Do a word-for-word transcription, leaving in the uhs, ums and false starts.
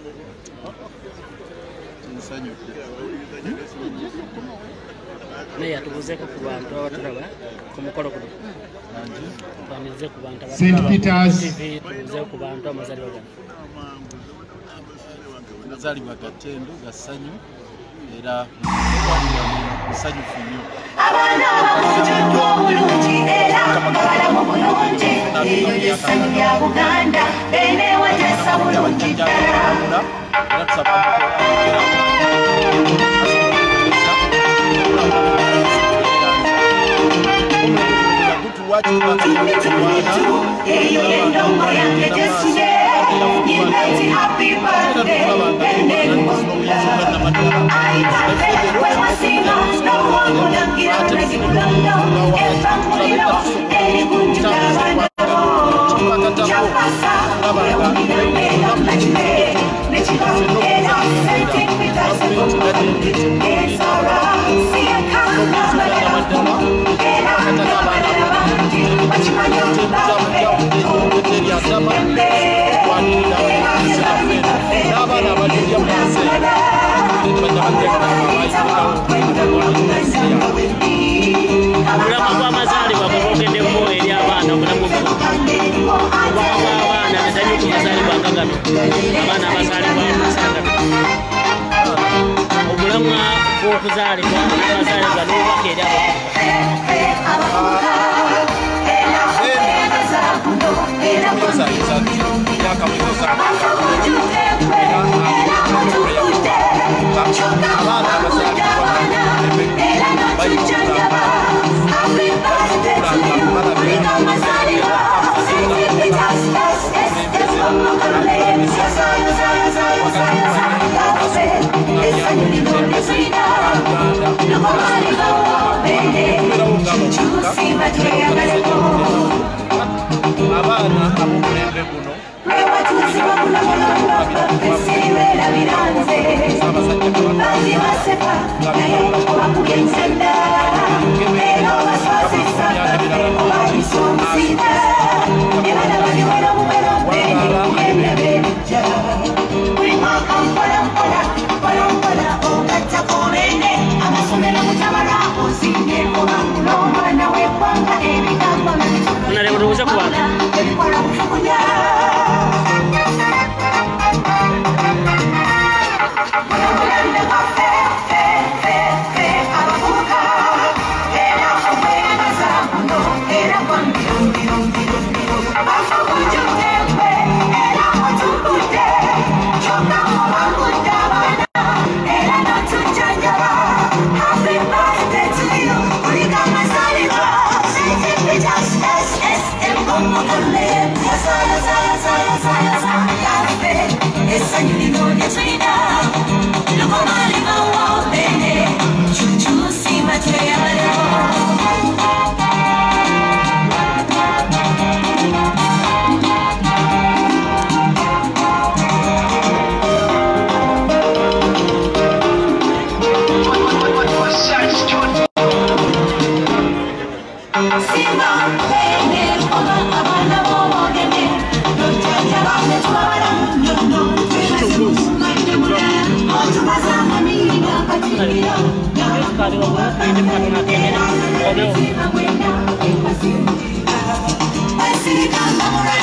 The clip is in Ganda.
Meya tubuzeko ku bantu abatulaba ku mukolo guno. Twanize ku bantu Saint Peter's tubuzeko ku bantu amazalibwa gano. Amazalibwa gatendo gasanyu era musanyufu nnyo. Abaana bakujjudde obulungi era balamu bulungi eyo y'essanyu lya Buganda eneewagesa bulungi ddala. Era tusaba eyo y'endongo yange gyesine Nimeti happy birthday enenkumula ayitambere kwewasinga n'owangulangira nekikulando efamuliro erikunjula kyapasa eyomirane nakakime nekibamukera Saint Peter's ensaba siyekangambalamu era ngambala bangi bakimanya bafe n'abaana abalirya mu kaseera Obulamu bw'amazaalibwa bwe bwogeddemu eri abaana obulamu bw'abaana netanyo ku mazaalibwa nga gano abaana abazaalibwa musangano obulamu bw'okuzaalibwa n'amazaalibwa n'obubaka eri abaana ab'omulembe guno Unareuza kwa I see